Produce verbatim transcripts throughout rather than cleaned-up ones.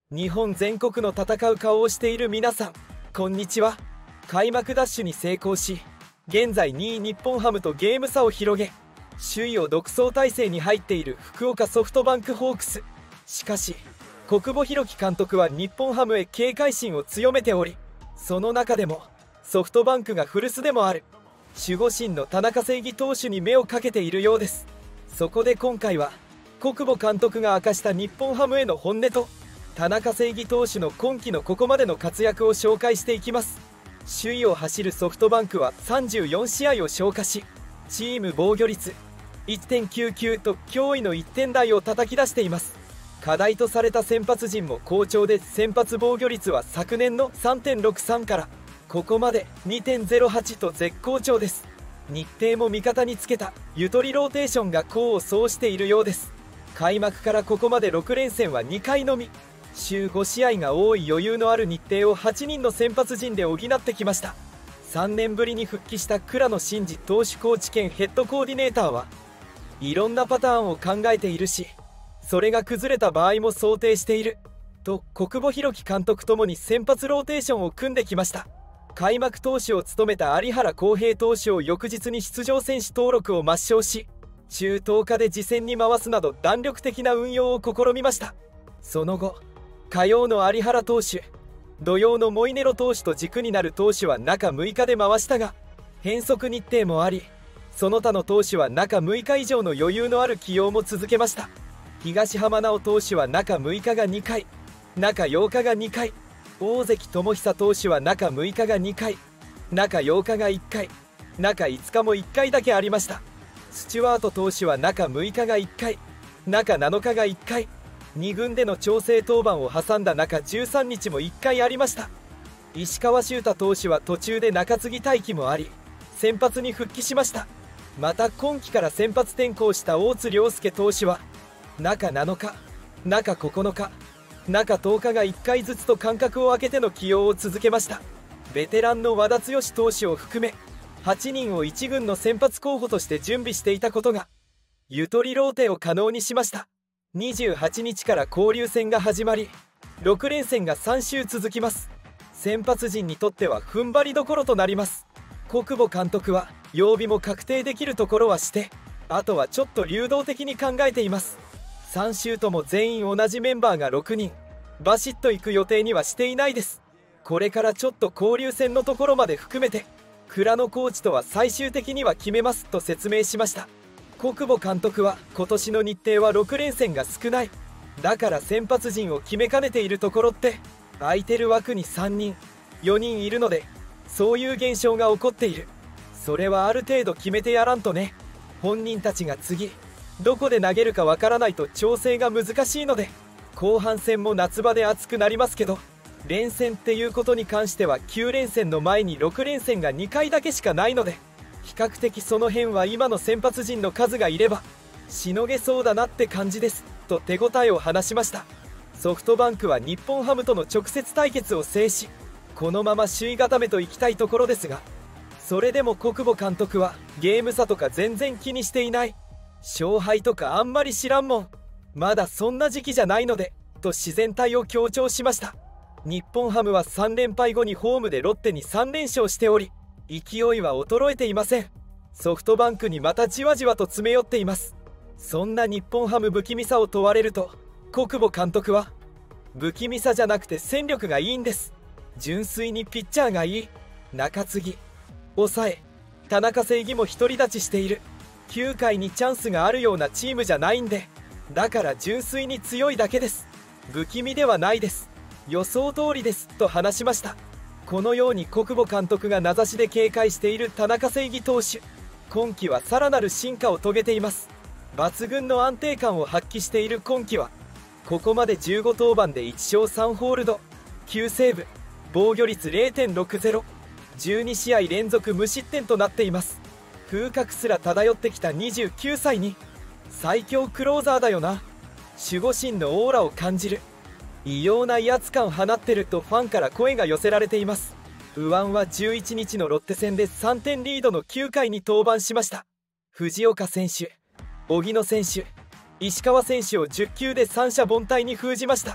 日本全国の戦う顔をしている皆さん、こんにちは。開幕ダッシュに成功し、現在にい日本ハムとゲーム差を広げ、首位を独走態勢に入っている福岡ソフトバンクホークス。しかし小久保裕紀監督は日本ハムへ警戒心を強めており、その中でもソフトバンクが古巣でもある守護神の田中正義投手に目をかけているようです。そこで今回は小久保監督が明かした日本ハムへの本音と田中正義投手の今季のここまでの活躍を紹介していきます。首位を走るソフトバンクはさんじゅうよんしあいを消化し、チーム防御率 いってんきゅうきゅう と驚異のいってん台を叩き出しています。課題とされた先発陣も好調で、先発防御率は昨年の さんてんろくさん からここまで にてんゼロはち と絶好調です。日程も味方につけたゆとりローテーションが功を奏しているようです。開幕からここまでろくれんせんはにかいのみ、週ごしあいが多い余裕のある日程をはちにんの先発陣で補ってきました。さんねんぶりに復帰した倉野伸二投手コーチ兼ヘッドコーディネーターはいろんなパターンを考えているし、それが崩れた場合も想定していると小久保裕紀監督ともに先発ローテーションを組んできました。開幕投手を務めた有原航平投手を翌日に出場選手登録を抹消し、中とおかで次戦に回すなど弾力的な運用を試みました。その後火曜の有原投手、土曜のモイネロ投手と軸になる投手は中むいかで回したが、変則日程もあり、その他の投手は中むいか以上の余裕のある起用も続けました。東浜直投手は中むいかがにかい、中ようかがにかい、大関智久投手は中むいかがにかい、中ようかがいっかい、中いつかもいっかいだけありました。スチュワート投手は中むいかがいっかい、中なのかがいっかい、に軍での調整登板を挟んだ中じゅうさんにちもいっかいありました。石川柊太投手は途中で中継ぎ待機もあり、先発に復帰しました。また今季から先発転向した大津亮介投手は中なのか、中ここのか、中とおかがいっかいずつと間隔を空けての起用を続けました。ベテランの和田毅投手を含めはちにんをいち軍の先発候補として準備していたことがゆとりローテを可能にしました。にじゅうはちにちから交流戦が始まり、ろくれんせんがさん週続きます。先発陣にとっては踏ん張りどころとなります。小久保監督は曜日も確定できるところはして、あとはちょっと流動的に考えています。さん週とも全員同じメンバーがろくにん、バシッと行く予定にはしていないです。これからちょっと交流戦のところまで含めて倉野コーチとは最終的には決めますと説明しました。小久保監督は今年の日程はろくれんせんが少ない、だから先発陣を決めかねているところって空いてる枠にさんにんよにんいるので、そういう現象が起こっている。それはある程度決めてやらんとね。本人たちが次どこで投げるかわからないと調整が難しいので、後半戦も夏場で熱くなりますけど、連戦っていうことに関してはきゅうれんせんの前にろくれんせんがにかいだけしかないので、比較的その辺は今の先発陣の数がいればしのげそうだなって感じですと手応えを話しました。ソフトバンクは日本ハムとの直接対決を制し、このまま首位固めといきたいところですが、それでも小久保監督はゲーム差とか全然気にしていない、勝敗とかあんまり知らんもん、まだそんな時期じゃないのでと自然体を強調しました。日本ハムはさんれんぱいごにホームでロッテにさんれんしょうしており、勢いは衰えていません。ソフトバンクにまたじわじわと詰め寄っています。そんな日本ハム不気味さを問われると、小久保監督は不気味さじゃなくて戦力がいいんです、純粋にピッチャーがいい、中継ぎ抑え田中正義も独り立ちしている、きゅうかいにチャンスがあるようなチームじゃないんで、だから純粋に強いだけです、不気味ではないです、予想通りですと話しました。このように小久保監督が名指しで警戒している田中正義投手、今季はさらなる進化を遂げています。抜群の安定感を発揮している今季はここまでじゅうごとうばんでいちしょうさんホールド、きゅうセーブ、防御率 れいてんろくゼロ、じゅうにしあい連続無失点となっています。風格すら漂ってきたにじゅうきゅうさいに最強クローザーだよな、守護神のオーラを感じる、異様な威圧感放ってるとファンから声が寄せられています。右腕はじゅういちにちのロッテ戦でさんてんリードのきゅうかいに登板しました。藤岡選手、荻野選手、石川選手をじゅっきゅうで三者凡退に封じました。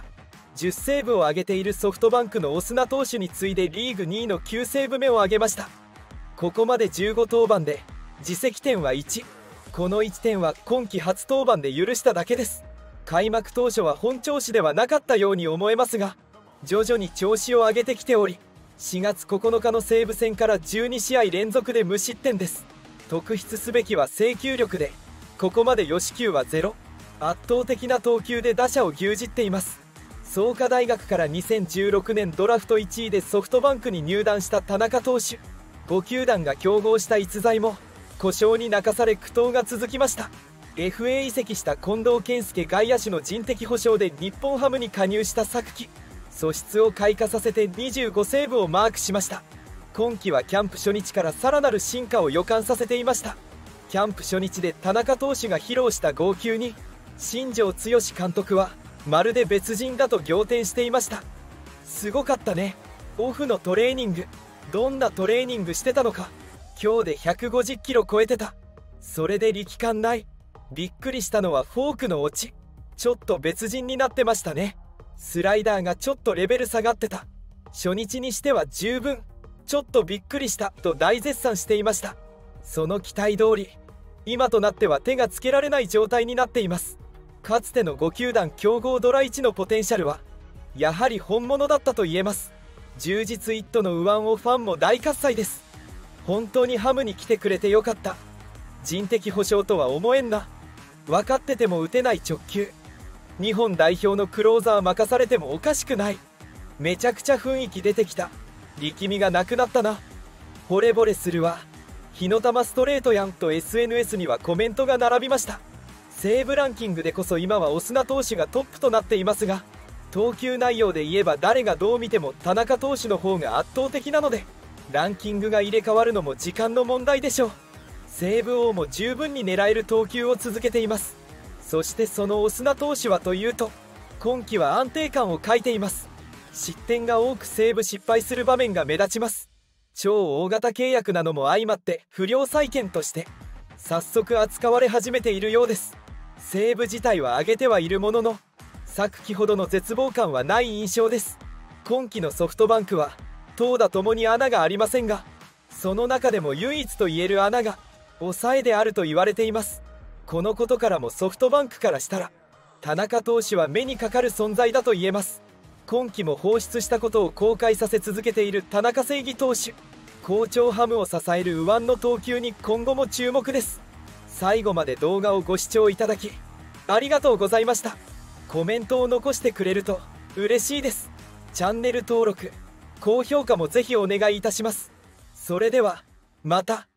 じゅうセーブを挙げているソフトバンクのオスナ投手に次いでリーグにいのきゅうセーブ目を挙げました。ここまでじゅうご登板で自責点はいち、このいってんは今季初登板で許しただけです。開幕当初は本調子ではなかったように思えますが、徐々に調子を上げてきており、しがつここのかの西武戦からじゅうにしあい連続で無失点です。特筆すべきは制球力で、ここまで与四球はゼロ、圧倒的な投球で打者を牛耳っています。創価大学からにせんじゅうろくねんドラフトいちいでソフトバンクに入団した田中投手、ご球団が競合した逸材も故障に泣かされ苦闘が続きました。 エフエー 移籍した近藤健介外野手の人的保障で日本ハムに加入した昨季、素質を開花させてにじゅうごセーブをマークしました。今季はキャンプ初日からさらなる進化を予感させていました。キャンプ初日で田中投手が披露した号泣に新庄剛志監督はまるで別人だと仰天していました。すごかったね、オフのトレーニング、どんなトレーニングしてたのか、今日でひゃくごじゅっキロ超えてた、それで力感ない、びっくりしたのはフォークの落ち、ちょっと別人になってましたね。スライダーがちょっとレベル下がってた、初日にしては十分、ちょっとびっくりしたと大絶賛していました。その期待通り、今となっては手がつけられない状態になっています。かつてのご球団競合ドラいちのポテンシャルはやはり本物だったと言えます。充実一途の右腕をファンも大喝采です。本当にハムに来てくれてよかった、人的保障とは思えんな、分かってても打てない直球、日本代表のクローザー任されてもおかしくない、めちゃくちゃ雰囲気出てきた、力みがなくなったな、惚れ惚れするわ、火の玉ストレートやんと エスエヌエス にはコメントが並びました。セーブランキングでこそ今はオスナ投手がトップとなっていますが、投球内容で言えば誰がどう見ても田中投手の方が圧倒的なので、ランキングが入れ替わるのも時間の問題でしょう。セーブ王も十分に狙える投球を続けています。そしてそのオスナ投手はというと、今季は安定感を欠いています。失点が多くセーブ失敗する場面が目立ちます。超大型契約なのも相まって不良債権として早速扱われ始めているようです。セーブ自体は上げてはいるものの、昨季ほどの絶望感はない印象です。今季のソフトバンクは投打ともに穴がありませんが、その中でも唯一と言える穴が抑えであると言われています。このことからもソフトバンクからしたら田中投手は目にかかる存在だと言えます。今季も放出したことを後悔させ続けている田中正義投手、好調ハムを支える右腕の投球に今後も注目です。最後まで動画をご視聴いただきありがとうございました。コメントを残してくれると嬉しいです。チャンネル登録、高評価もぜひお願いいたします。それではまた。